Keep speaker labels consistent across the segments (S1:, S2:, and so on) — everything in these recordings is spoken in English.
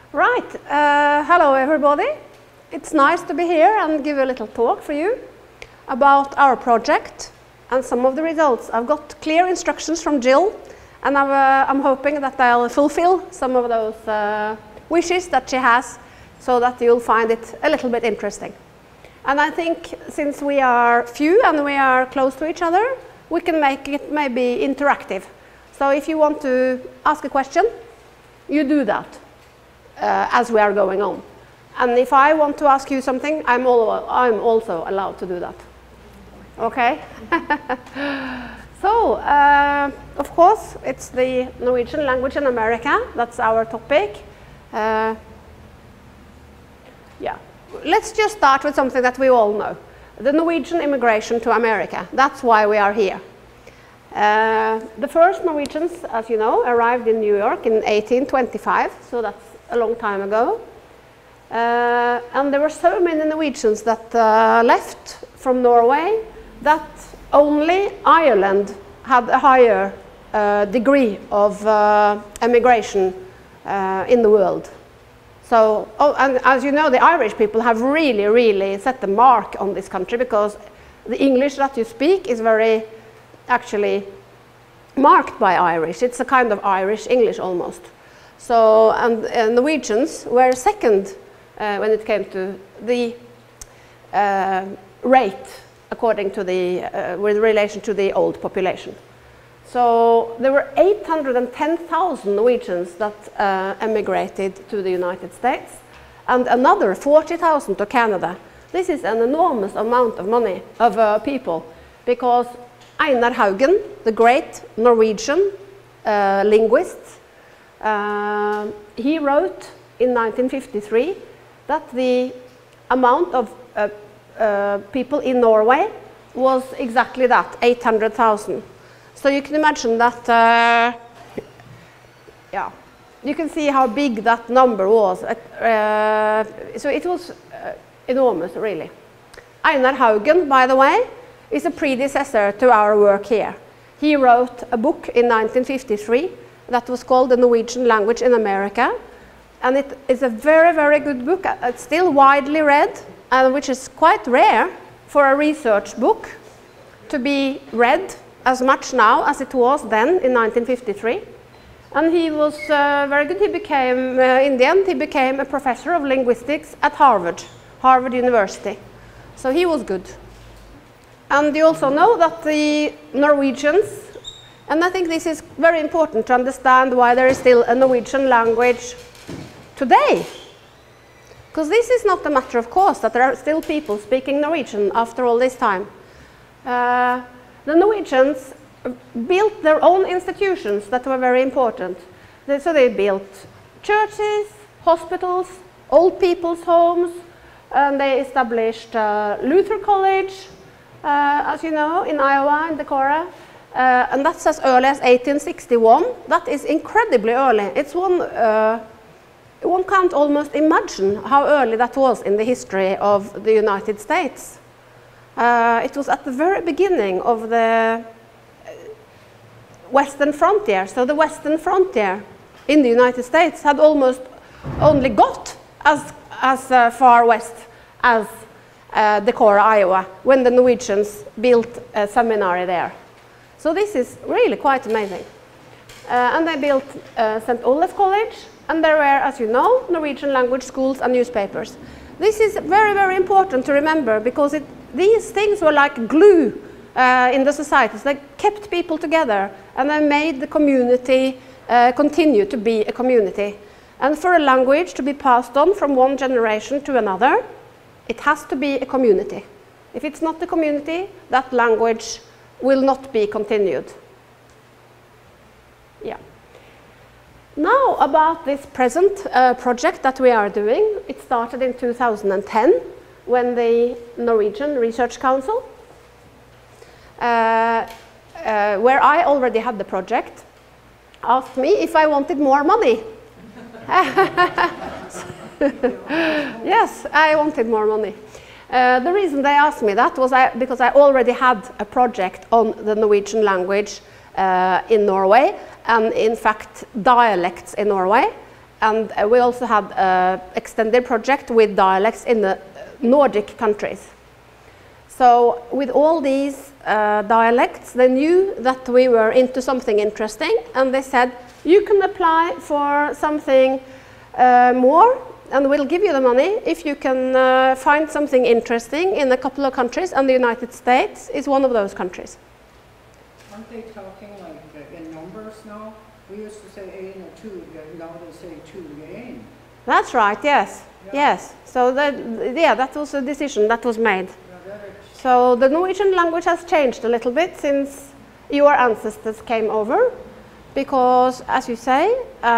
S1: Right, hello everybody. It's nice to be here and give a little talk for you about our project and some of the results. I've got clear instructions from Jill, and I'm hoping that I'll fulfill some of those wishes that she has, so that you'll find it a little bit interesting. And I think since we are few and we are close to each other, we can make it maybe interactive. So if you want to ask a question, you do that as we are going on. And if I want to ask you something, I'm also allowed to do that. Okay? So, of course, it's the Norwegian language in America. That's our topic. Yeah. Let's just start with something that we all know. The Norwegian immigration to America. That's why we are here. The first Norwegians, as you know, arrived in New York in 1825, so that's a long time ago. And there were so many Norwegians that left from Norway that only Ireland had a higher degree of emigration in the world. So, and as you know, the Irish people have really set the mark on this country, because the English that you speak is very actually marked by Irish. It's a kind of Irish English almost. So, and Norwegians were second when it came to the rate according to the, with relation to the old population. So there were 810,000 Norwegians that emigrated to the United States, and another 40,000 to Canada. This is an enormous amount of money, of people, because Einar Haugen, the great Norwegian linguist, he wrote in 1953 that the amount of people in Norway was exactly that, 800,000. So you can imagine that, yeah, you can see how big that number was. So it was enormous, really. Einar Haugen, by the way, is a predecessor to our work here. He wrote a book in 1953 that was called The Norwegian Language in America. And it is a very good book. It's still widely read, which is quite rare for a research book to be read as much now as it was then in 1953. And he was very good. He became, in the end, he became a professor of linguistics at Harvard University. So he was good. And you also know that the Norwegians, and I think this is very important to understand why there is still a Norwegian language today. Because this is not a matter of course that there are still people speaking Norwegian after all this time. The Norwegians built their own institutions that were very important. So they built churches, hospitals, old people's homes, and they established Luther College, as you know, in Iowa, in Decorah. And that's as early as 1861. That is incredibly early. It's one can't almost imagine how early that was in the history of the United States. It was at the very beginning of the Western frontier. So the Western frontier in the United States had almost only got as far west as Decorah, Iowa, when the Norwegians built a seminary there. So this is really quite amazing. And they built St. Olaf College, and there were, as you know, Norwegian language schools and newspapers. This is very important to remember, because these things were like glue in the societies. They kept people together, and they made the community continue to be a community. And for a language to be passed on from one generation to another, it has to be a community. If it's not a community, that language will not be continued. Yeah. Now about this present project that we are doing. It started in 2010 when the Norwegian Research Council, where I already had the project, asked me if I wanted more money. Yes, I wanted more money. The reason they asked me that was because I already had a project on the Norwegian language in Norway, and in fact dialects in Norway. and we also had an extended project with dialects in the Nordic countries. So with all these dialects, they knew that we were into something interesting, and they said, you can apply for something more, and we'll give you the money if you can find something interesting in a couple of countries, and the United States is one of those countries.
S2: Aren't they talking like in numbers now? We used to say ein or two, now they say two ein.
S1: That's right, yes. Yeah. Yes. So that was a decision that was made. Yeah, so the Norwegian language has changed a little bit since your ancestors came over, because, as you say,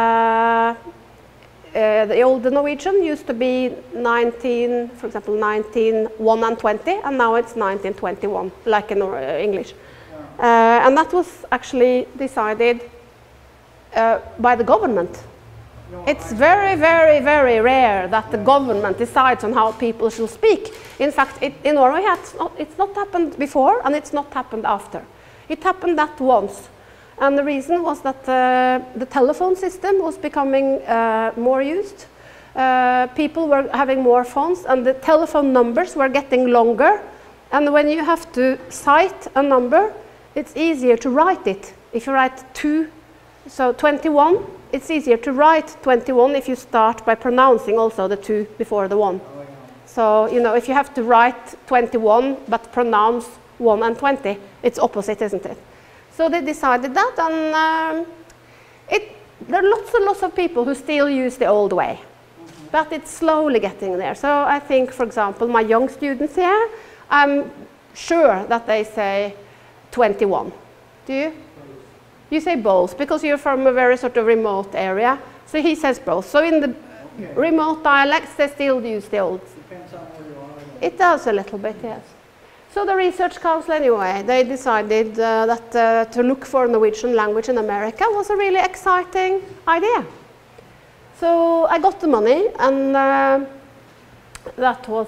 S1: the old Norwegian used to be 19, for example, 19:1 and 20, and now it's 1921, like in English. Yeah. And that was actually decided by the government. No, it's very, very, very rare that the government decides on how people should speak. In fact, in Norway, it's not happened before, and it's not happened after. It happened that once. And the reason was that the telephone system was becoming more used. People were having more phones, and the telephone numbers were getting longer. And when you have to cite a number, it's easier to write it. If you write 2, so 21, it's easier to write 21 if you start by pronouncing also the 2 before the 1. Oh, yeah. So, you know, if you have to write 21 but pronounce 1 and 20, it's opposite, isn't it? So they decided that, and there are lots and lots of people who still use the old way. Mm-hmm. But it's slowly getting there. So I think, for example, my young students here, I'm sure that they say 21. Do you? Both. You say both, because you're from a very sort of remote area. So he says both. So in the remote dialects, they still use the old. Depends on where you are. It does a little bit, yes. So the Research Council, anyway, they decided that to look for Norwegian language in America was a really exciting idea. So I got the money, and that was,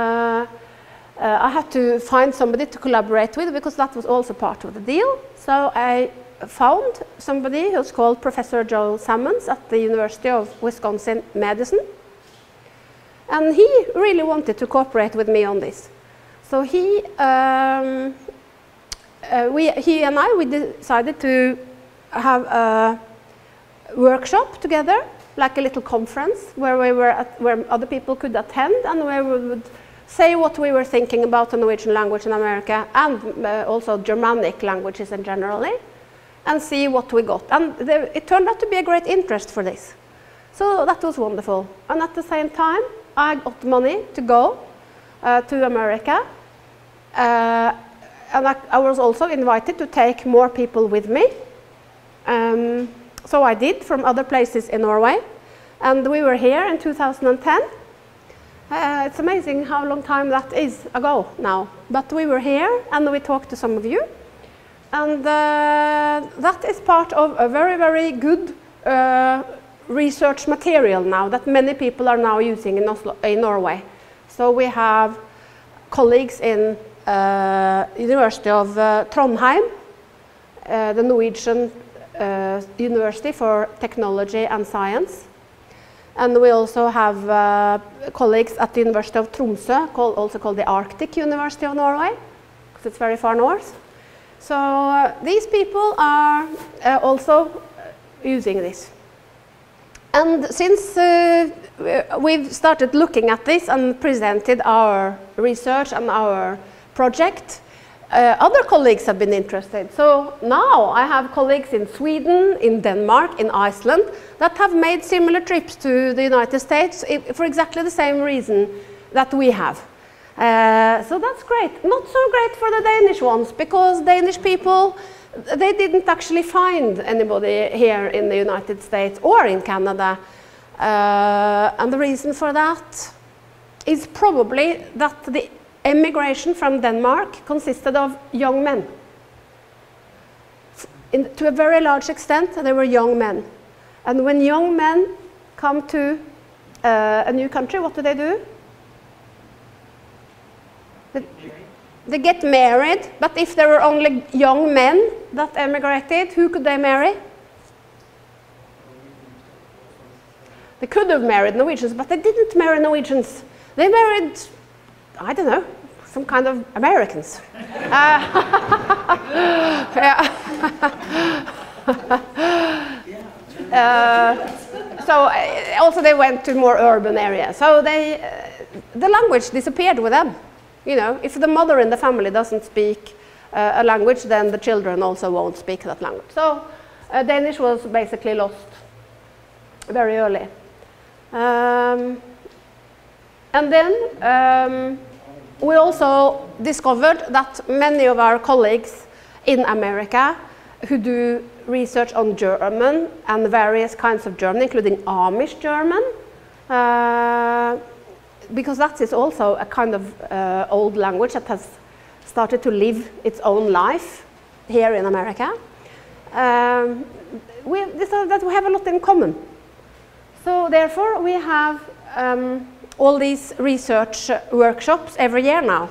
S1: I had to find somebody to collaborate with, because that was also part of the deal. So I found somebody who's called Professor Joel Sammons at the University of Wisconsin-Madison. And he really wanted to cooperate with me on this. So he and I, we decided to have a workshop together, like a little conference where where other people could attend, and where we would say what we were thinking about the Norwegian language in America, and also Germanic languages in generally, and see what we got. And it turned out to be a great interest for this. So that was wonderful. And at the same time, I got money to go to America. And I was also invited to take more people with me. So I did, from other places in Norway. And we were here in 2010. It's amazing how long time that is ago now. But we were here, and we talked to some of you. And that is part of a very, very good research material now that many people are now using in Norway. So we have colleagues in University of Trondheim, the Norwegian University for Technology and Science. And we also have colleagues at the University of Tromsø, also called the Arctic University of Norway, because it's very far north. So these people are also using this. And since we've started looking at this and presented our research and our project, other colleagues have been interested. So now I have colleagues in Sweden, in Denmark, in Iceland that have made similar trips to the United States for exactly the same reason that we have. So that's great. Not so great for the Danish ones, because Danish people, they didn't actually find anybody here in the United States or in Canada. And the reason for that is probably that the emigration from Denmark consisted of young men. To a very large extent, they were young men. And when young men come to a new country, what do? They get married, but if there were only young men that emigrated, who could they marry? They could have married Norwegians, but they didn't marry Norwegians. They married, I don't know, some kind of Americans. So also they went to more urban areas. So the language disappeared with them. You know, if the mother in the family doesn't speak a language, then the children also won't speak that language. So Danish was basically lost very early. And then we also discovered that many of our colleagues in America who do research on German and various kinds of German, including Amish German, because that is also a kind of old language that has started to live its own life here in America. We decided that we have a lot in common. So therefore we have all these research workshops every year now.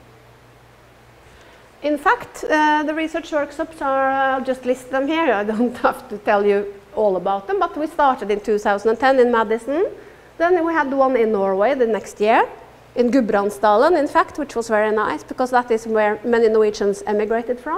S1: In fact, the research workshops are, I'll just list them here, I don't have to tell you all about them, but we started in 2010 in Madison. Then we had one in Norway the next year, in Gudbrandsdalen, in fact, which was very nice, because that is where many Norwegians emigrated from.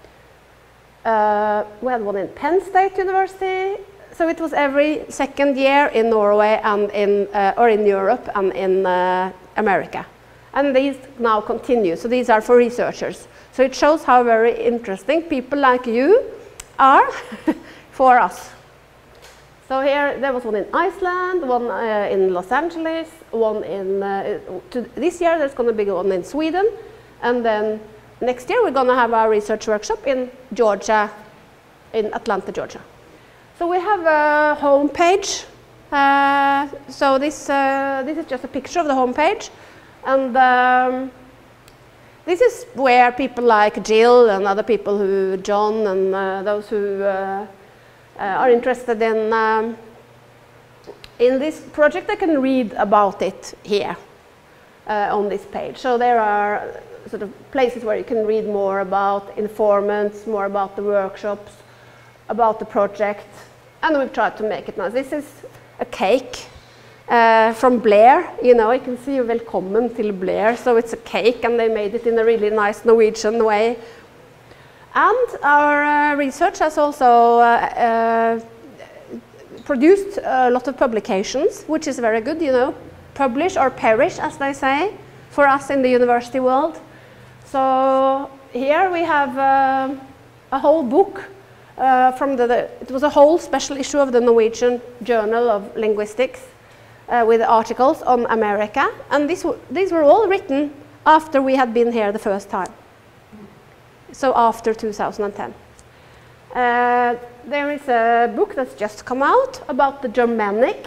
S1: We had one in Penn State University, so it was every second year in Norway and or in Europe and in America. And these now continue, so these are for researchers. So it shows how very interesting people like you are for us. So here, there was one in Iceland, one in Los Angeles, one in, this year there's going to be one in Sweden, and then next year we're going to have our research workshop in Georgia, in Atlanta, Georgia. So we have a home page. So this is just a picture of the home page, and this is where people like Jill and other people who, John and those who are interested in this project, they can read about it here on this page. So there are sort of places where you can read more about informants, more about the workshops, about the project, and we've tried to make it nice. This is a cake from Blair, you know, you can see Velkommen til Blair, so it's a cake and they made it in a really nice Norwegian way. And our research has also produced a lot of publications, which is very good, you know, publish or perish, as they say, for us in the university world. So here we have a whole book from it was a whole special issue of the Norwegian Journal of Linguistics with articles on America, and these were all written after we had been here the first time. So after 2010. There is a book that's just come out about the Germanic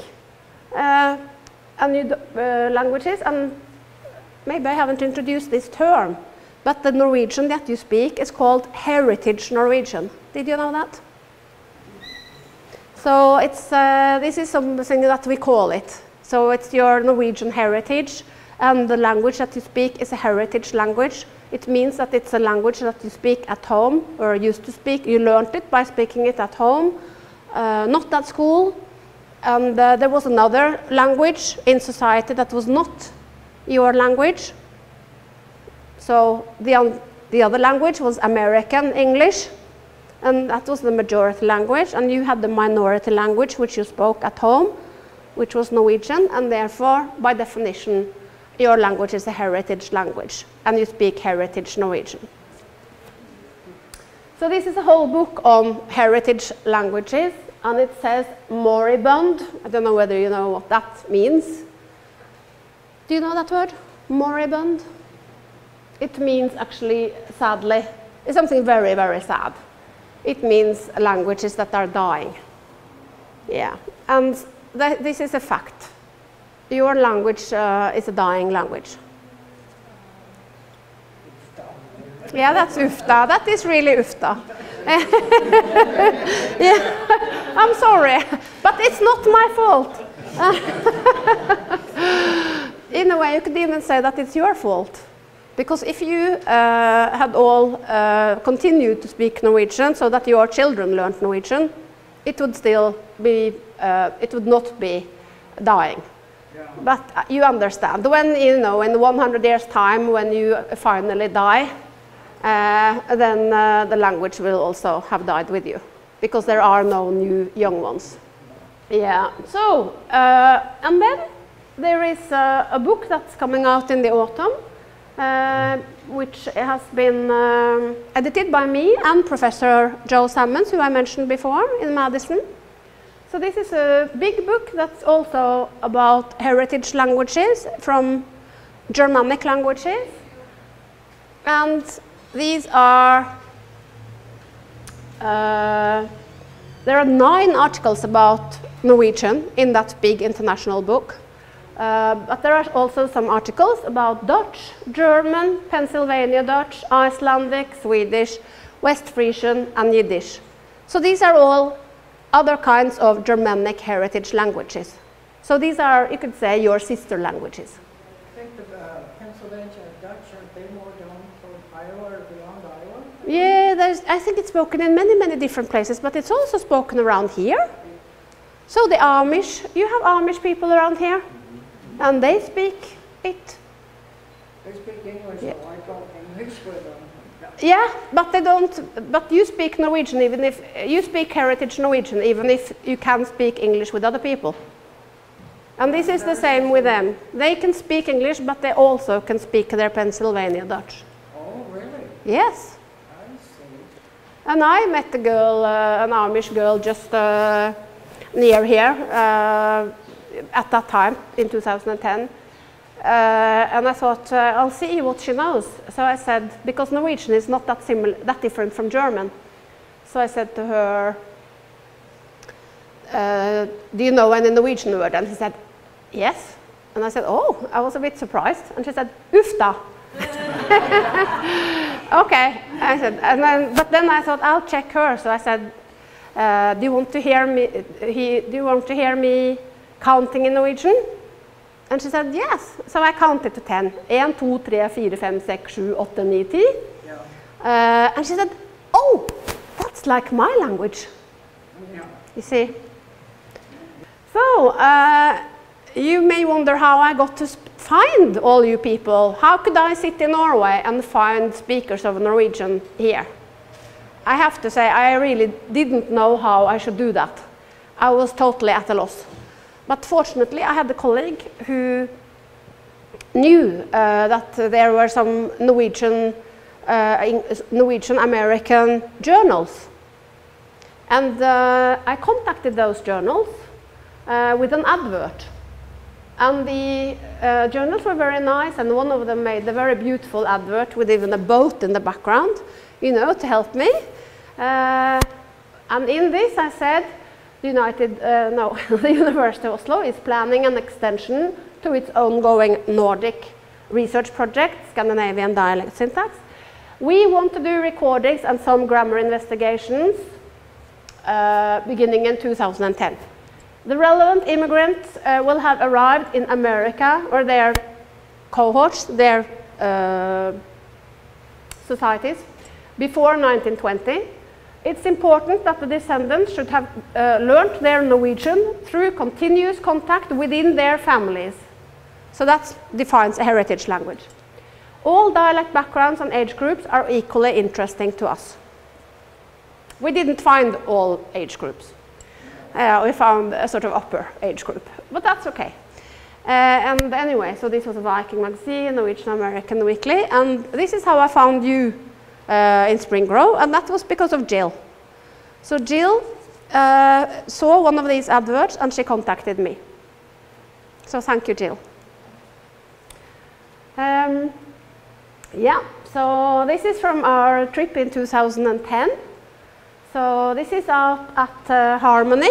S1: languages, and maybe I haven't introduced this term, but the Norwegian that you speak is called Heritage Norwegian. Did you know that? So it's, this is something that we call it. So it's your Norwegian heritage, and the language that you speak is a heritage language. It means that it's a language that you speak at home, or used to speak. You learned it by speaking it at home, not at school. And there was another language in society that was not your language. So the other language was American English, and that was the majority language. And you had the minority language, which you spoke at home, which was Norwegian, and therefore, by definition, your language is a heritage language, and you speak heritage Norwegian. So this is a whole book on heritage languages, and it says moribund. I don't know whether you know what that means. Do you know that word? Moribund? It means actually, sadly, it's something very, very sad. It means languages that are dying. Yeah, and this is a fact. Your language is a dying language. Yeah, that's Ufta. That is really Ufta. Yeah, I'm sorry, but it's not my fault. In a way, you could even say that it's your fault. Because if you had all continued to speak Norwegian so that your children learned Norwegian, it would still be, it would not be dying.
S2: Yeah.
S1: But you understand, when, you know, in 100 years' time, when you finally die, then the language will also have died with you, because there are no new young ones. Yeah, so, and then there is a book that's coming out in the autumn, which has been edited by me and Professor Joe Salmons, who I mentioned before, in Madison. So this is a big book that's also about heritage languages from Germanic languages. And these are, there are 9 articles about Norwegian in that big international book. But there are also some articles about Dutch, German, Pennsylvania Dutch, Icelandic, Swedish, West Frisian, and Yiddish. So these are all other kinds of Germanic heritage languages. So these are, you could say, your sister languages.
S2: I think the Pennsylvania Dutch, aren't they more down toward Iowa or beyond Iowa?
S1: Yeah, I think it's spoken in many, many different places, but it's also spoken around here. So the Amish, you have Amish people around here, and they speak it.
S2: They speak English,
S1: Yeah.
S2: so I talk English with them.
S1: Yeah, but they don't, but you speak Norwegian even if, you speak Heritage Norwegian even if you can speak English with other people. And this is the same with them. They can speak English, but they also can speak their Pennsylvania Dutch.
S2: Oh, really?
S1: Yes.
S2: I see.
S1: And I met a girl, an Amish girl just near here at that time in 2010. And I thought, I'll see what she knows. So I said, because Norwegian is not that different from German. So I said to her, do you know any Norwegian word? And she said, yes. And I said, oh, I was a bit surprised. And she said, ufta. Okay, I said, and then, but then I thought, I'll check her. So I said, do you want to hear me counting in Norwegian? And she said, yes. So I counted to 10. 1, 2, 3, 4, 5, 6, 7, 8, 9, 10.
S2: Yeah.
S1: And she said, oh, that's like my language.
S2: Yeah.
S1: You see? So, you may wonder how I got to find all you people. How could I sit in Norway and find speakers of Norwegian here? I have to say, I really didn't know how I should do that. I was totally at a loss. But fortunately, I had a colleague who knew that there were some Norwegian American journals. And I contacted those journals with an advert. And the journals were very nice, and one of them made a very beautiful advert with even a boat in the background, you know, to help me. And in this I said, the University of Oslo is planning an extension to its ongoing Nordic research project, Scandinavian dialect syntax. We want to do recordings and some grammar investigations beginning in 2010. The relevant immigrants will have arrived in America, or their cohorts, their societies, before 1920. It's important that the descendants should have learned their Norwegian through continuous contact within their families. So that defines a heritage language. All dialect backgrounds and age groups are equally interesting to us. We didn't find all age groups. We found a sort of upper age group, but that's okay. And anyway, so this was a Viking magazine, Norwegian American Weekly, and this is how I found you in Spring Grove, and that was because of Jill. So Jill saw one of these adverts and she contacted me. So thank you, Jill. Yeah, so this is from our trip in 2010. So this is out at Harmony.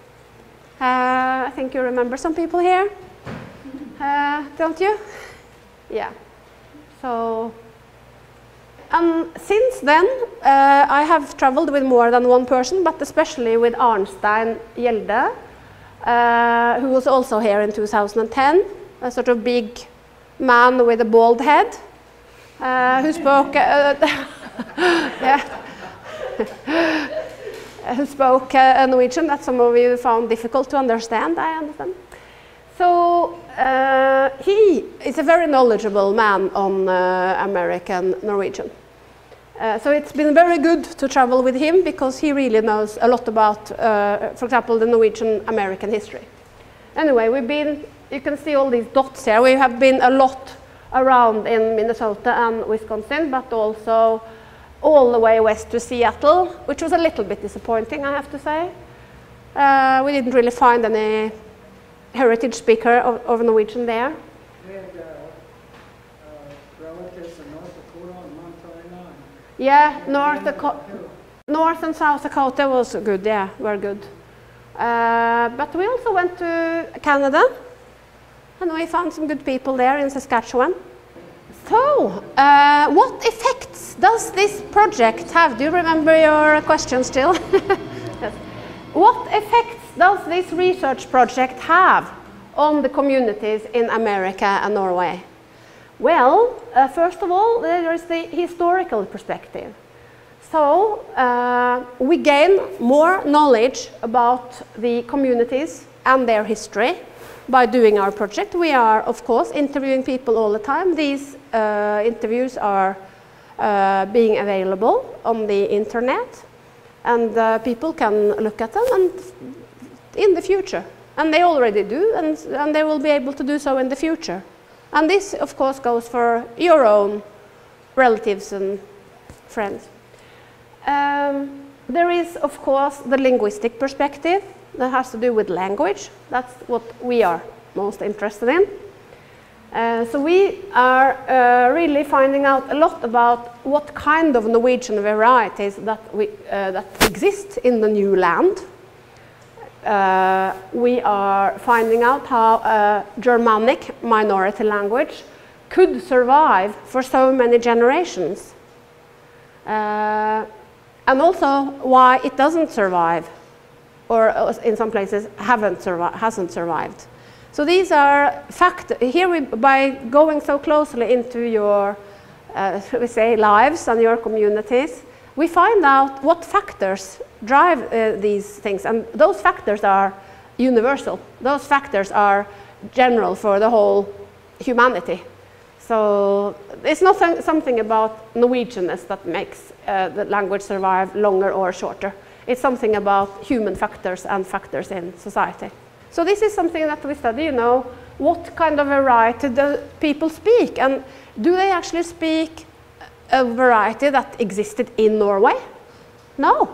S1: I think you remember some people here, don't you? Yeah. So, and since then, I have traveled with more than one person, but especially with Arnstein Gjelde, who was also here in 2010, a sort of big man with a bald head, who spoke, yeah, who spoke Norwegian that some of you found difficult to understand, I understand. is a very knowledgeable man on American Norwegian. So it's been very good to travel with him because he really knows a lot about, for example, the Norwegian American history. Anyway, you can see all these dots here. We have been a lot around in Minnesota and Wisconsin, but also all the way west to Seattle, which was a little bit disappointing, I have to say. We didn't really find any heritage speaker of Norwegian there.
S2: We had relatives in North Dakota and Montana.
S1: Yeah, North and South Dakota was good, yeah, were good. But we also went to Canada, and we found some good people there in Saskatchewan. So, what effects does this project have? Do you remember your question still? Yes. What effects does this research project have on the communities in America and Norway? Well, first of all, there is the historical perspective. So, we gain more knowledge about the communities and their history by doing our project. We are, of course, interviewing people all the time. These interviews are being available on the internet, and people can look at them and in the future. And they already do, and they will be able to do so in the future. And this, of course, goes for your own relatives and friends. There is, of course, the linguistic perspective that has to do with language. That's what we are most interested in. So we are really finding out a lot about what kind of Norwegian varieties that exist in the new land. We are finding out how a Germanic minority language could survive for so many generations. And also why it doesn't survive, or in some places hasn't survived. So these are factors. Here, by going so closely into your, we say, lives and your communities, we find out what factors drive these things. And those factors are universal. Those factors are general for the whole humanity. So it's not something about Norwegianness that makes the language survive longer or shorter. It's something about human factors and factors in society. So this is something that we study, you know, what kind of variety do people speak, and do they actually speak a variety that existed in Norway? No.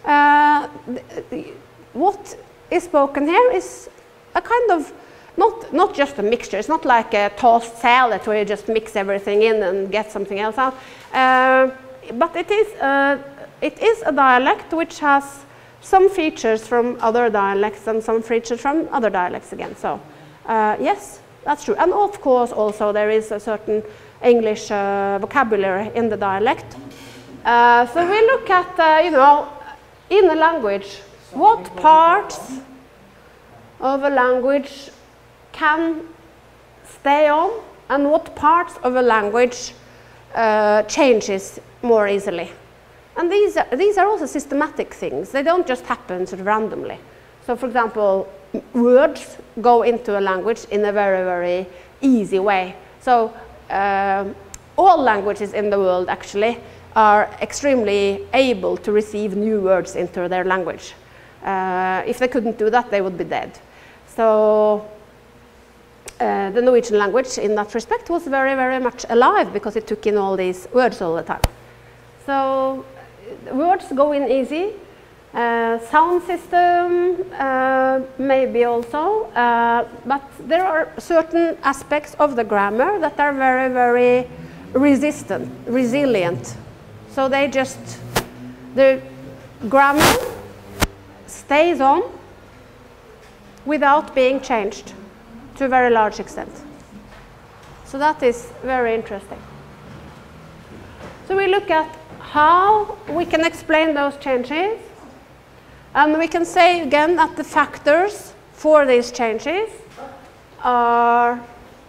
S1: What is spoken here is a kind of, not just a mixture. It's not like a tossed salad where you just mix everything in and get something else out. But it is a dialect which has some features from other dialects and some features from other dialects again. So yes, that's true. And of course also there is a certain English vocabulary in the dialect. So we look at, you know, in a language, what parts of a language can stay on and what parts of a language changes more easily. And these are also systematic things. They don't just happen sort of randomly. So for example, words go into a language in a very, very easy way. So all languages in the world actually are extremely able to receive new words into their language. If they couldn't do that, they would be dead. So the Norwegian language in that respect was very, very much alive because it took in all these words all the time. So words go in easy. Sound system maybe also, but there are certain aspects of the grammar that are very, very resilient. So the grammar stays on without being changed to a very large extent. So that is very interesting. So we look at how we can explain those changes, and we can say again that the factors for these changes are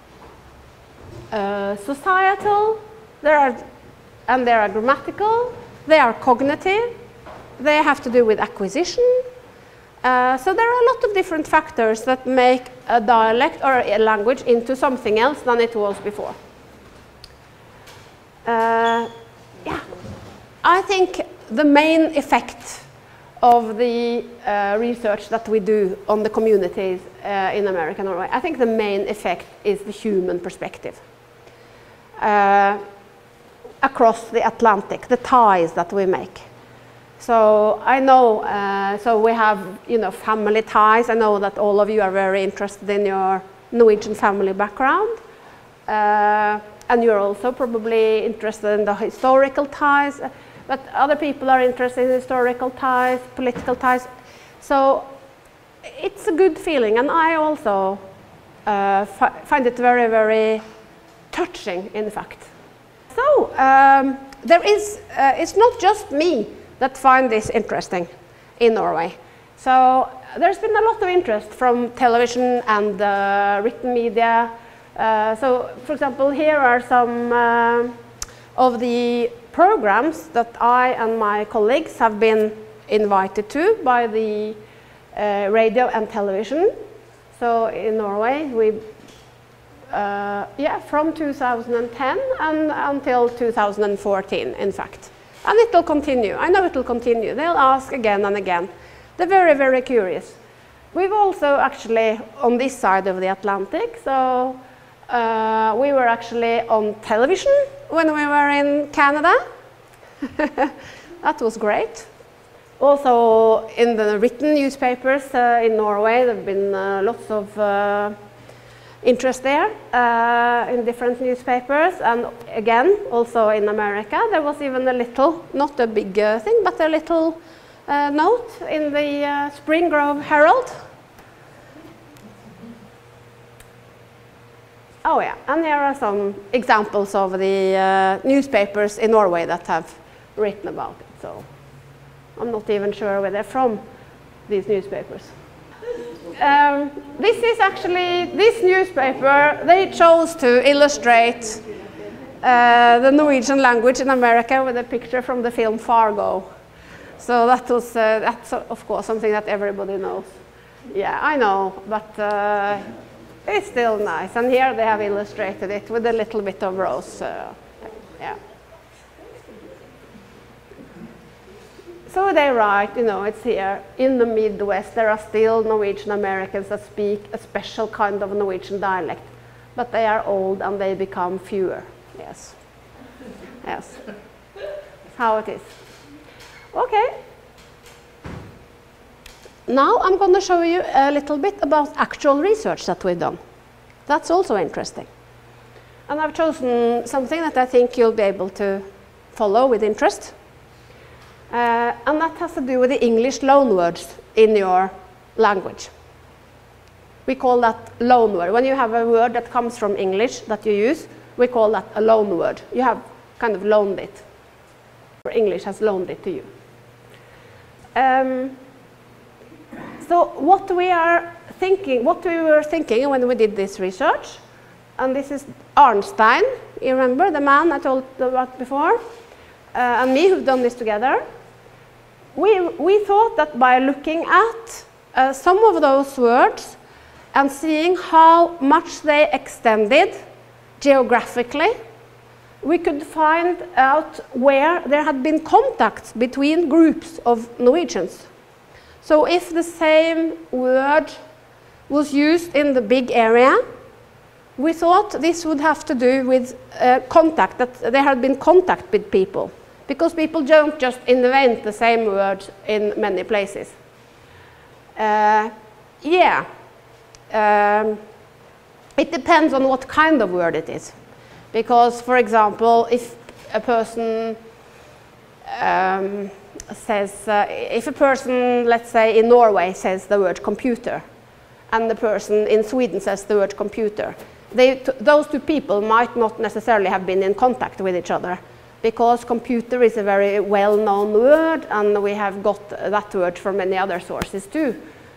S1: societal, they are grammatical, they are cognitive, they have to do with acquisition, So there are a lot of different factors that make a dialect or a language into something else than it was before. Yeah, I think the main effect of the research that we do on the communities in America and Norway, I think the main effect is the human perspective. Across the Atlantic, the ties that we make. So I know, so we have, you know, family ties. I know that all of you are very interested in your Norwegian family background. And you're also probably interested in the historical ties. But other people are interested in historical ties, political ties. So it's a good feeling. And I also find it very, very touching, in fact. So it's not just me that find this interesting in Norway. So there's been a lot of interest from television and written media. So for example, here are some of the programs that I and my colleagues have been invited to by the radio and television. So in Norway, we from 2010 and until 2014, in fact. And it will continue. I know it will continue. They'll ask again and again. They're very, very curious. We've also actually on this side of the Atlantic, so we were actually on television when we were in Canada. That was great. Also in the written newspapers in Norway, there have been lots of interest there in different newspapers, and again also in America there was even a little, not a big thing, but a little note in the Spring Grove Herald. Oh yeah, and here are some examples of the newspapers in Norway that have written about it, so I'm not even sure where they're from, these newspapers. This is actually, this newspaper, they chose to illustrate the Norwegian language in America with a picture from the film Fargo. So that was, that's of course something that everybody knows. Yeah, I know, but it's still nice. And here they have illustrated it with a little bit of rose. Yeah. So they write, you know, it's here, in the Midwest there are still Norwegian Americans that speak a special kind of Norwegian dialect, but they are old and they become fewer. Yes. Yes. That's how it is. Okay. Now I'm going to show you a little bit about actual research that we've done. That's also interesting. And I've chosen something that I think you'll be able to follow with interest. And that has to do with the English loanwords in your language. We call that loanword. When you have a word that comes from English that you use, we call that a loanword. You have kind of loaned it, or English has loaned it to you. So what we were thinking when we did this research, and this is Arnstein, you remember the man I told about before, and me who've done this together. We thought that by looking at some of those words and seeing how much they extended geographically, we could find out where there had been contacts between groups of Norwegians. So if the same word was used in the big area, we thought this would have to do with contact, that there had been contact with people. Because people don't just invent the same word in many places. It depends on what kind of word it is. Because, for example, if a person if a person, let's say in Norway, says the word computer, and the person in Sweden says the word computer, those two people might not necessarily have been in contact with each other, because computer is a very well-known word, and we have got that word from many other sources too.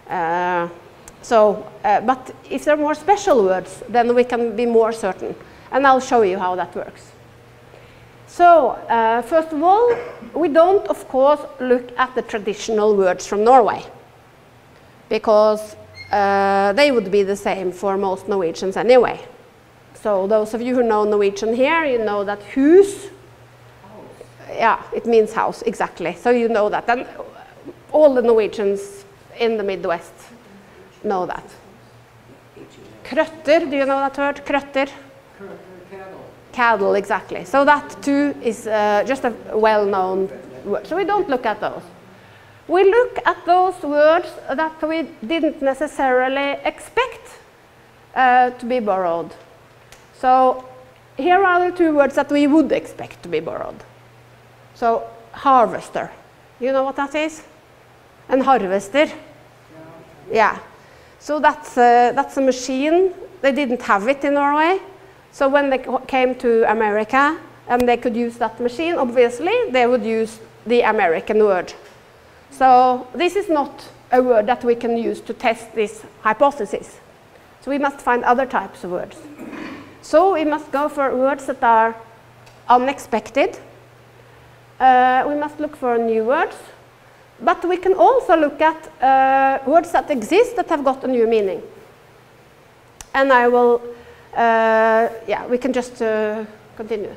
S1: But if there are more special words, then we can be more certain, and I'll show you how that works. So, first of all, we don't, of course, look at the traditional words from Norway. because they would be the same for most Norwegians anyway. So those of you who know Norwegian here, you know that hus, yeah, it means house, exactly. So you know that. And all the Norwegians in the Midwest know that. Krøtter, do you know that word? Krøtter?
S2: Cattle.
S1: Cattle, exactly. So that too is just a well-known word. So we don't look at those. We look at those words that we didn't necessarily expect to be borrowed. So here are the two words that we would expect to be borrowed. So harvester, you know what that is? And harvester. Yeah. So that's a machine. They didn't have it in Norway. So when they came to America and they could use that machine, obviously they would use the American word. So this is not a word that we can use to test this hypothesis. So we must find other types of words. So we must go for words that are unexpected. We must look for new words. But we can also look at words that exist that have got a new meaning. And I will, yeah, we can just continue.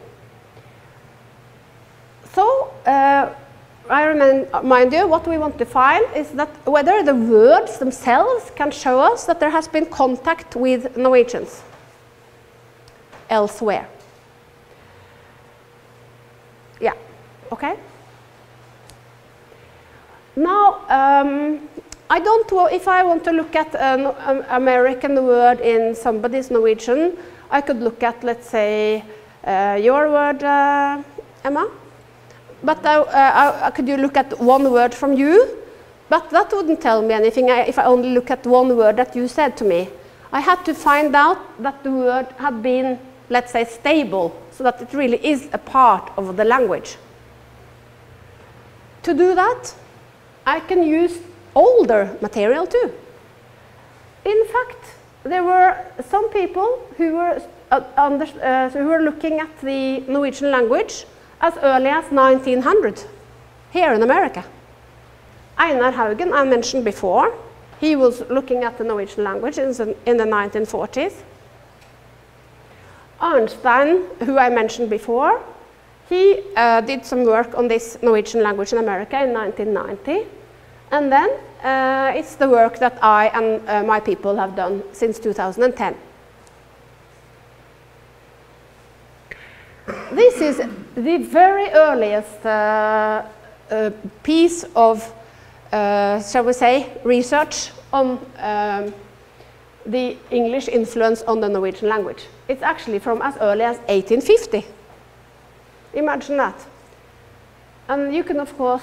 S1: So, I remind you, what we want to find is that whether the words themselves can show us that there has been contact with Norwegians elsewhere. Yeah, okay. Now, I don't know if I want to look at an American word in somebody's Norwegian. I could look at, let's say, your word, Emma. But could you look at one word from you? But that wouldn't tell me anything if I only look at one word that you said to me. I had to find out that the word had been, let's say, stable, so that it really is a part of the language. To do that, I can use older material too. In fact, there were some people who were looking at the Norwegian language as early as 1900 here in America. Einar Haugen, I mentioned before, he was looking at the Norwegian language in the 1940s. Arnstein, who I mentioned before, he did some work on this Norwegian language in America in 1990. And then it's the work that I and my people have done since 2010. This is the very earliest piece of, shall we say, research on the English influence on the Norwegian language. It's actually from as early as 1850. Imagine that. And you can, of course,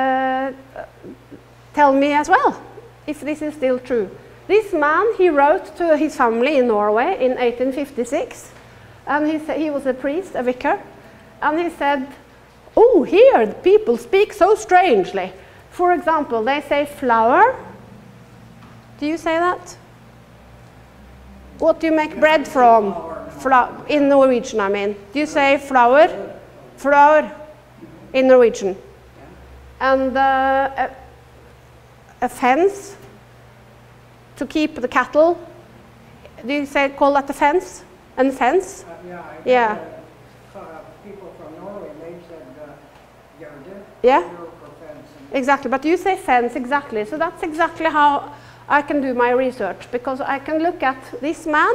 S1: tell me as well if this is still true. This man, he wrote to his family in Norway in 1856. And he was a priest, a vicar, and he said, oh, here the people speak so strangely. For example, they say flour. Do you say that? What do you make bread from? In Norwegian, I mean. Do you say flour? Flour in Norwegian. And a fence to keep the cattle. Do you call that a fence? And fence? Yeah.
S2: People from Norway, they said garde.
S1: Yeah. Exactly, but you say fence, exactly. So that's exactly how I can do my research, because I can look at this man.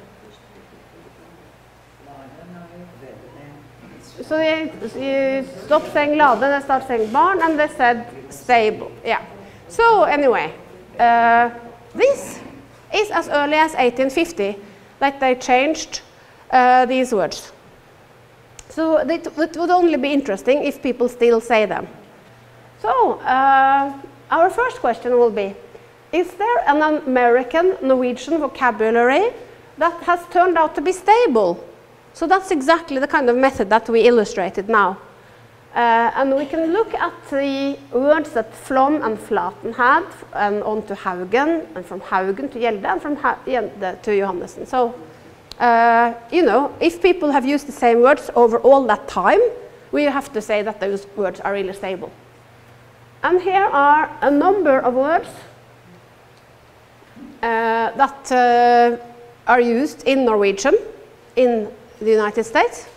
S1: So you stop saying lade, they start saying barn, and they said stable. Yeah. So anyway, this is as early as 1850 that they changed these words. So it would only be interesting if people still say them. So our first question will be, is there an American Norwegian vocabulary that has turned out to be stable? So that's exactly the kind of method that we illustrated now. And we can look at the words that Flom and Flaten had, and on to Haugen, and from Haugen to Gjelde, and from Gjelde to Johannessen. So, you know, if people have used the same words over all that time, we have to say that those words are really stable. And here are a number of words that are used in Norwegian in the United States.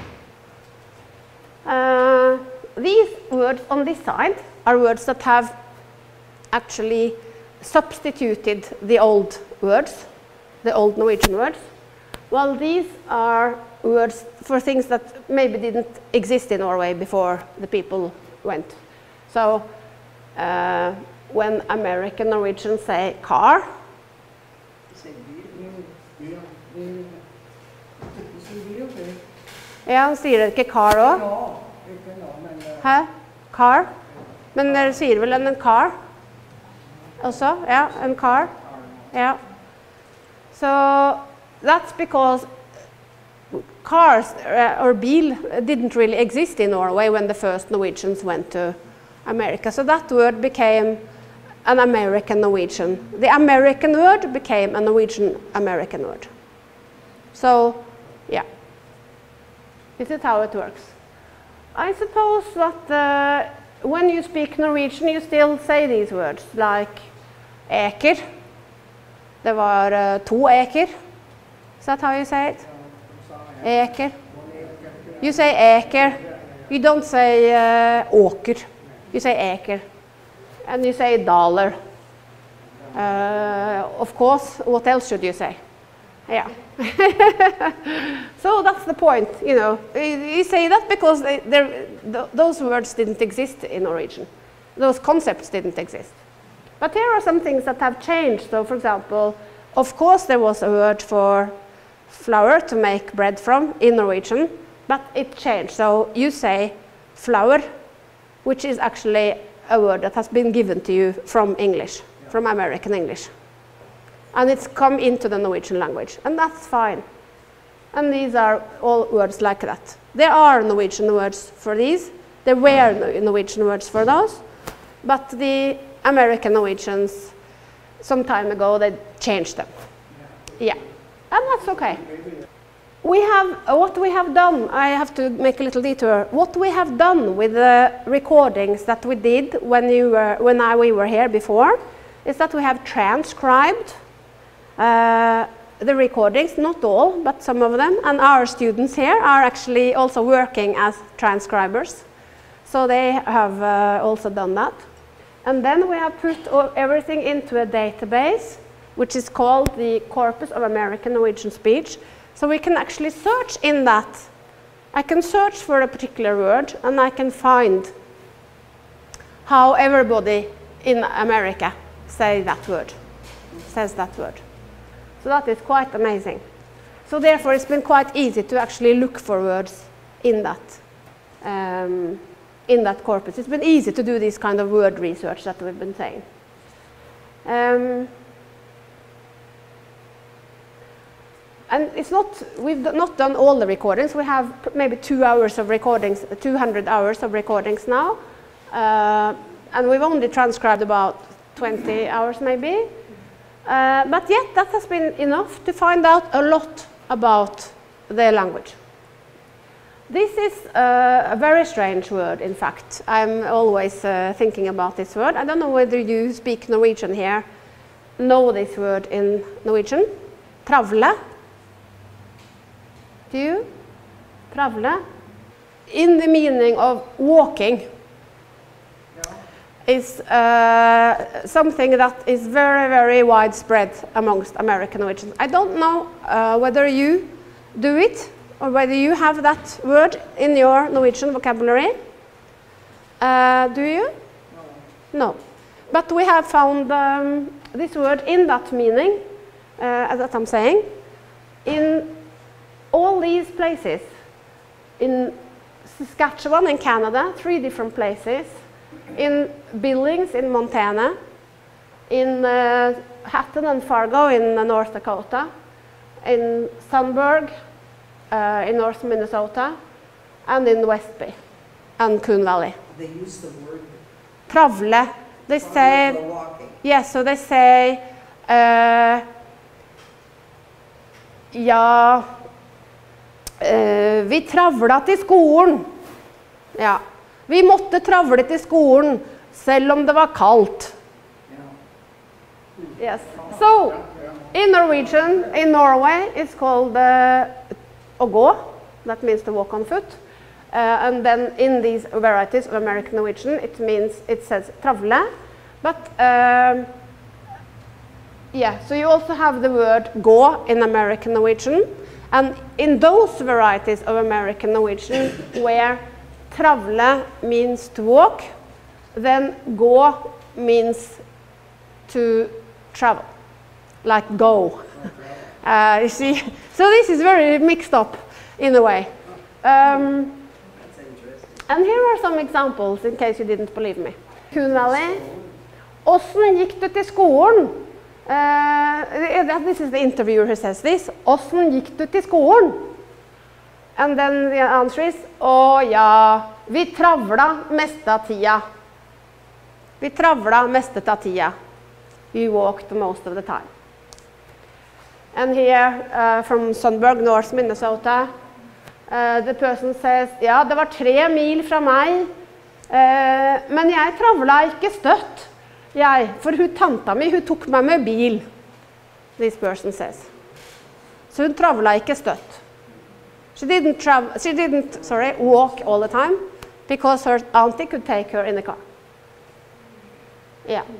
S1: These words on this side are words that have actually substituted the old words, the old Norwegian words, while these are words for things that maybe didn't exist in Norway before the people went. So when American Norwegians say car, ja, han sier det ikke car også. Hæ? Car? Men dere sier vel en car? Also, ja, en car. Yeah. So that's because cars or bil didn't really exist in Norway when the first Norwegians went to America. So that word became an American Norwegian. The American word became a Norwegian American word. So, yeah. This is how it works. I suppose that when you speak Norwegian, you still say these words, like eker. Det var to eker. Is that how you say it? Eker. You say eker. You don't say åker. You say eker. And you say dollar. Of course, what else should you say? Yeah. So that's the point, you know. You say that because those words didn't exist in Norwegian. Those concepts didn't exist. But here are some things that have changed. So, for example, of course there was a word for flour to make bread from in Norwegian, but it changed. So you say flour, which is actually a word that has been given to you from English, from American English. And it's come into the Norwegian language, and that's fine. And these are all words like that. There are Norwegian words for these. There were Norwegian words for those, but the American Norwegians, some time ago, they changed them. Yeah, and that's okay. We have, what we have done, I have to make a little detour. What we have done with the recordings that we did when we were here before, is that we have transcribed the recordings, not all, but some of them, and our students here are actually also working as transcribers. So they have also done that. And then we have put everything into a database, which is called the Corpus of American Norwegian Speech. So we can actually search in that. I can search for a particular word, and I can find how everybody in America says that word. So that is quite amazing. So therefore it's been quite easy to actually look for words in that corpus. It's been easy to do this kind of word research that we've been saying. And it's not, we've not done all the recordings. We have maybe 2 hours of recordings, 200 hours of recordings now. And we've only transcribed about 20 hours maybe. But yet that has been enough to find out a lot about the language. This is a very strange word, in fact. I'm always thinking about this word. I don't know whether you speak Norwegian here, know this word in Norwegian. Travle. Do you? Travle. In the meaning of walking. Is something that is very, very widespread amongst American Norwegians. I don't know whether you do it or whether you have that word in your Norwegian vocabulary. Do you? No. But we have found this word in that meaning, as I'm saying, in all these places. In Saskatchewan in Canada, 3 different places. In Billings in Montana, in Hatton and Fargo in North Dakota, in Sunburg in North Minnesota, and in Westby and Coon Valley.
S3: They use the word
S1: travle. They say, yes, so they say, ja, vi travla til skolen. Ja. Vi måtte travle til skolen, selv om det var kaldt. Yes. So, in Norwegian, in Norway, it's called å gå. That means to walk on foot. And then in these varieties of American Norwegian, it says travle. But yeah, so you also have the word gå in American Norwegian. And in those varieties of American Norwegian where travle means to walk, then gå means to travel, like go. You see, so this is very mixed up in a way. And here are some examples in case you didn't believe me. Kunali, åssen gikk du til skolen? This is the interviewer who says this. Åssen gikk du til skolen? And then the answer is, å ja, vi travla mest av tida. Vi travla mest av tida. We walked most of the time. And here, from Sundberg, North Minnesota, the person says, ja, det var 3 mil fra meg, men jeg travla ikke støtt. For hun tanta mi, hun tok meg med bil, this person says. Så hun travla ikke støtt. She didn't walk all the time, because her auntie could take her in the car. Yeah.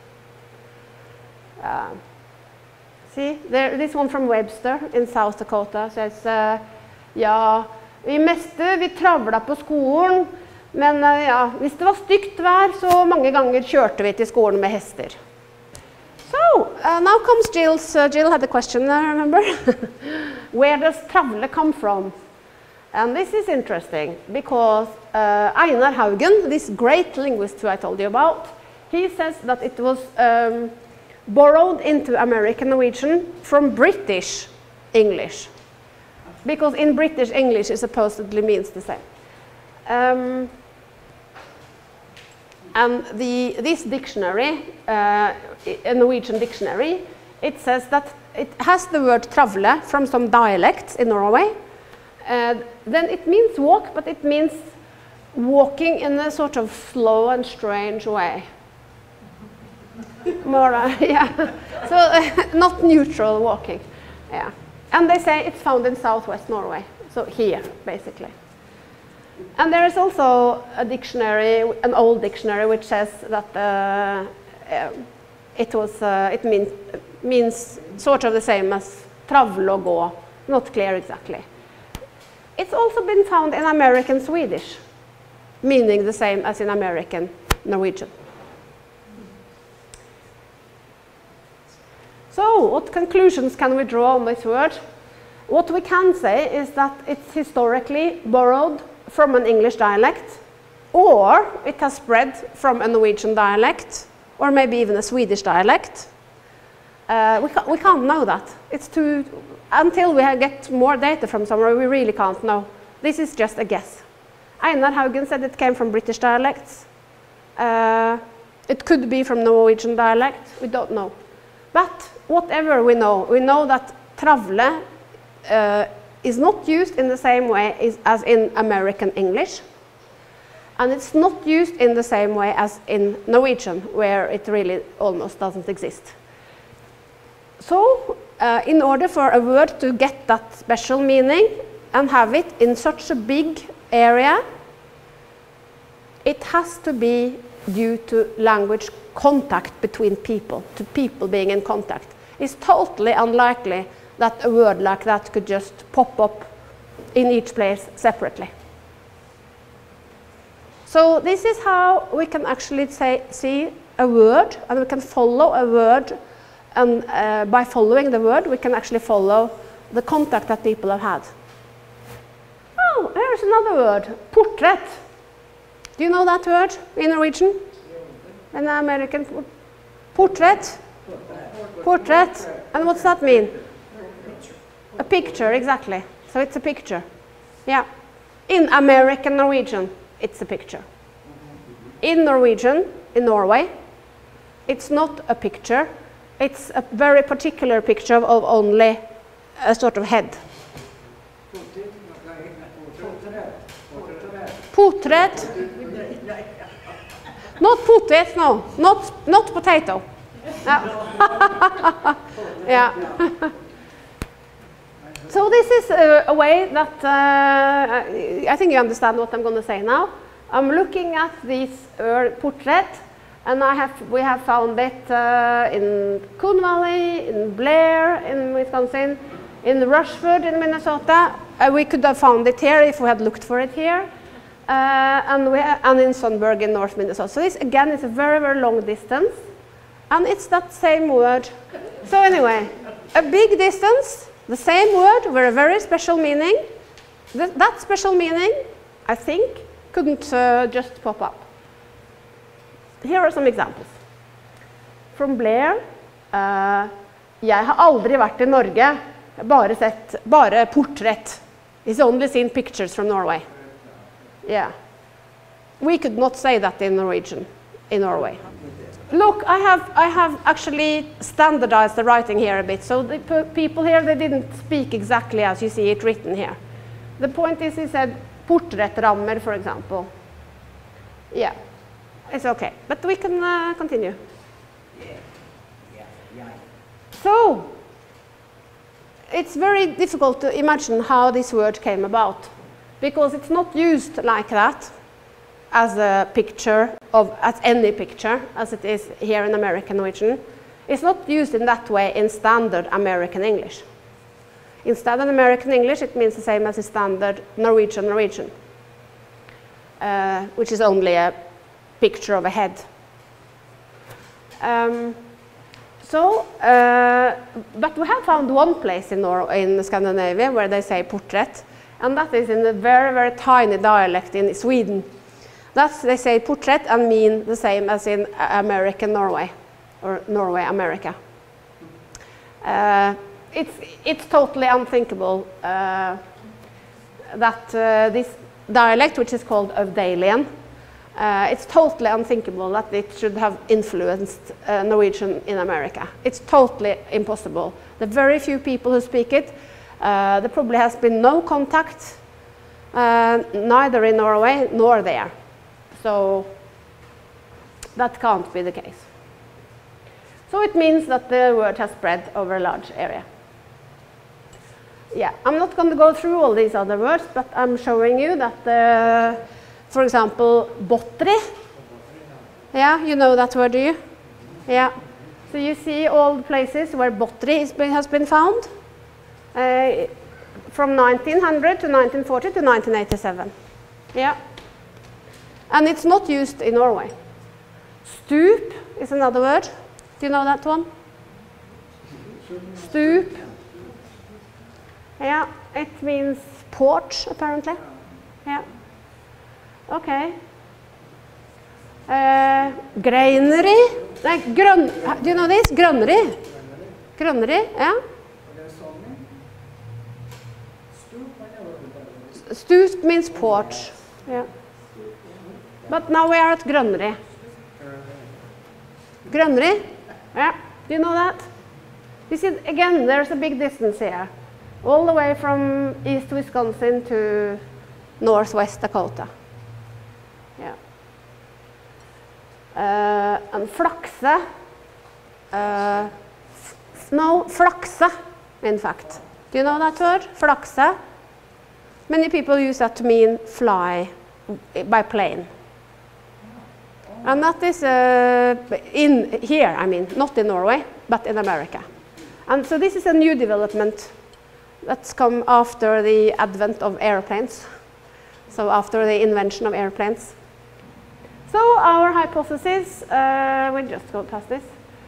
S1: See, this one from Webster in South Dakota says, ja, vi travla på skolen, men ja, hvis det var stygt vær, så mange ganger kjørte vi til skolen med hester. So, now comes Jill's, Jill had a question, remember? Where does travle come from? And this is interesting, because Einar Haugen, this great linguist who I told you about, he says that it was borrowed into American Norwegian from British English. Because in British English it supposedly means the same. And this dictionary, a Norwegian dictionary, it says that it has the word travle from some dialects in Norway. Then it means walk, but it means walking in a sort of slow and strange way. More, yeah. So not neutral walking. Yeah. And they say it's found in southwest Norway, so here, basically. And there is also a dictionary, an old dictionary, which says that it means sort of the same as travle og gå, not clear exactly. It's also been found in American Swedish, meaning the same as in American Norwegian. So, what conclusions can we draw on this word? What we can say is that it's historically borrowed from an English dialect, or it has spread from a Norwegian dialect, or maybe even a Swedish dialect. We can't know that. It's too, until we get more data from somewhere, we really can't know. This is just a guess. Einar Haugen said it came from British dialects. It could be from Norwegian dialect, we don't know. But whatever we know that travle is not used in the same way as in American English. And it's not used in the same way as in Norwegian, where it really almost doesn't exist. So, in order for a word to get that special meaning and have it in such a big area, it has to be due to language contact between people, to people being in contact. It's totally unlikely that a word like that could just pop up in each place separately. So this is how we can actually see a word, and we can follow a word, and by following the word we can actually follow the contact that people have had. Oh, here's another word, portrait. Do you know that word in Norwegian? In American? Portrait? Portrait. And what's that mean? A picture, exactly. So it's a picture. Yeah. In American Norwegian, it's a picture. In Norwegian, in Norway, it's not a picture. It's a very particular picture of only a sort of head. Portrait. Not potet, no. Not potato. Yeah. So this is a way that I think you understand what I'm going to say now. I'm looking at this portrait, and we have found it in Coon Valley, in Blair, in Wisconsin, in Rushford, in Minnesota. We could have found it here if we had looked for it here, and in Sundberg in North Minnesota. So this again is a very, very long distance, and it's that same word. So anyway, a big distance, the same word with a very special meaning. That special meaning, I think, couldn't just pop up. Here are some examples. From Blair. Jeg har aldri vært I Norge, bare portrait. He's only seen pictures from Norway. Yeah. We could not say that in Norwegian, in Norway. Look, I have actually standardized the writing here a bit, so the people here, they didn't speak exactly as you see it written here. The point is, he said porträttrammer, for example. Yeah, it's okay, but we can continue. So, it's very difficult to imagine how this word came about, because it's not used like that as a picture as any picture, as it is here in American Norwegian. It's not used in that way in standard American English. In standard American English, it means the same as in standard Norwegian, which is only a picture of a head. But we have found one place in Scandinavia where they say portrait, and that is in a very, very tiny dialect in Sweden. They say portrait and mean the same as in American Norway, or Norway, America. It's totally unthinkable that this dialect, which is called Ovdalian, it's totally unthinkable that it should have influenced Norwegian in America. It's totally impossible. There are very few people who speak it. There probably has been no contact, neither in Norway nor there. So that can't be the case. So it means that the word has spread over a large area. Yeah, I'm not going to go through all these other words, but I'm showing you that, for example, botri. Yeah, you know that word, do you? Yeah. So you see all the places where botri has been found from 1900 to 1940 to 1987. Yeah. And it's not used in Norway. Stup is another word. Do you know that one? Stup. Yeah, it means porch, apparently. Yeah. Okay. Granary. Like do you know this? Granary. Granary, yeah. Stup means porch. Yeah. But now we are at Granary. Granary? Yeah. Do you know that? You see, again, there's a big distance here. All the way from East Wisconsin to Northwest Dakota. Yeah. And flakse. No, flakse, in fact. Do you know that word? Flakse. Many people use that to mean fly by plane. And that is in here, I mean, not in Norway, but in America. And so this is a new development that's come after the advent of airplanes. So after the invention of airplanes. So our hypothesis, we'll just go past this.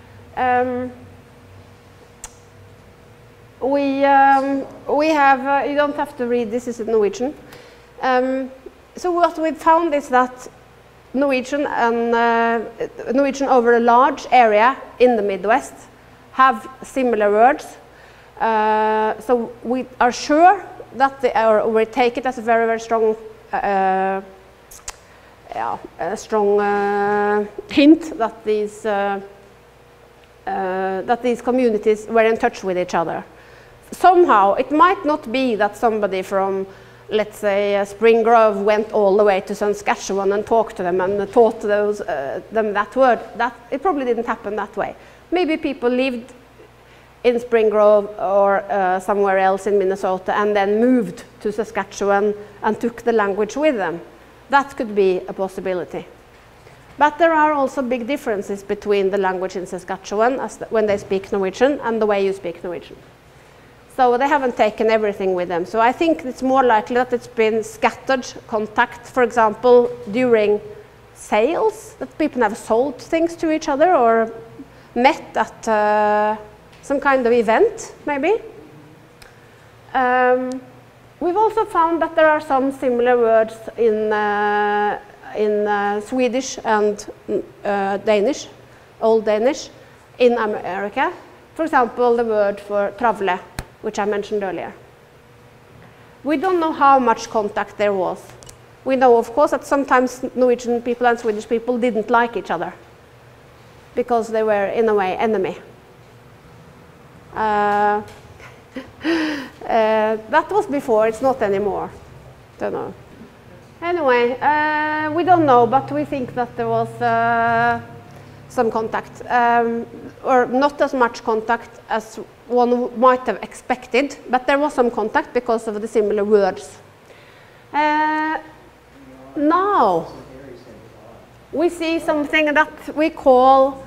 S1: We have, you don't have to read, this is in Norwegian. So what we've found is that Norwegian Norwegian over a large area in the Midwest have similar words. So we are sure that we take it as a very, very strong, hint that these communities were in touch with each other. Somehow, it might not be that somebody from, let's say, Spring Grove went all the way to Saskatchewan and talked to them and taught them that word. It probably didn't happen that way. maybe people lived in Spring Grove or somewhere else in Minnesota and then moved to Saskatchewan and took the language with them. That could be a possibility. But there are also big differences between the language in Saskatchewan when they speak Norwegian and the way you speak Norwegian. So they haven't taken everything with them. So I think it's more likely that it's been scattered contact, for example, during sales, that people have sold things to each other or met at some kind of event, maybe. We've also found that there are some similar words in Swedish and Danish, Old Danish, in America. For example, the word for travle, which I mentioned earlier. We don't know how much contact there was. We know, of course, that sometimes Norwegian people and Swedish people didn't like each other because they were, in a way, enemy. That was before, it's not anymore. Don't know. Anyway, we don't know, but we think that there was some contact, or not as much contact as one might have expected, but there was some contact because of the similar words. Now, we see something that we call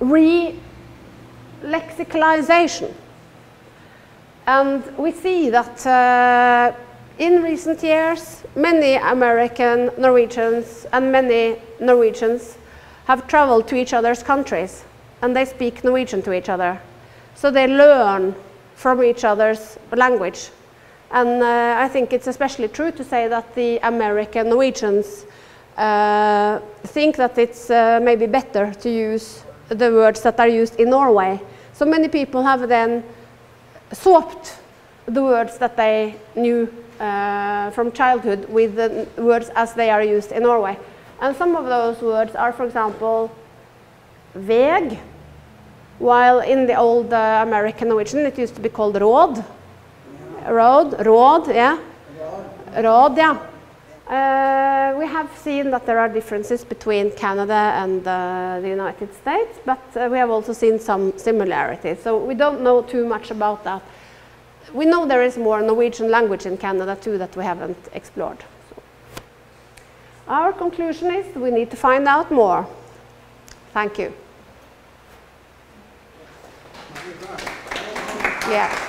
S1: re-lexicalization. And we see that in recent years, many American Norwegians and many Norwegians have traveled to each other's countries, and they speak Norwegian to each other. So they learn from each other's language. And I think it's especially true to say that the American Norwegians think that it's maybe better to use the words that are used in Norway. So many people have then swapped the words that they knew from childhood with the words as they are used in Norway. And some of those words are, for example, veg, while in the old American Norwegian it used to be called råd. Råd, yeah. Råd, yeah. We have seen that there are differences between Canada and the United States, but we have also seen some similarities. So we don't know too much about that. We know there is more Norwegian language in Canada too that we haven't explored. So our conclusion is we need to find out more. Thank you. Yeah.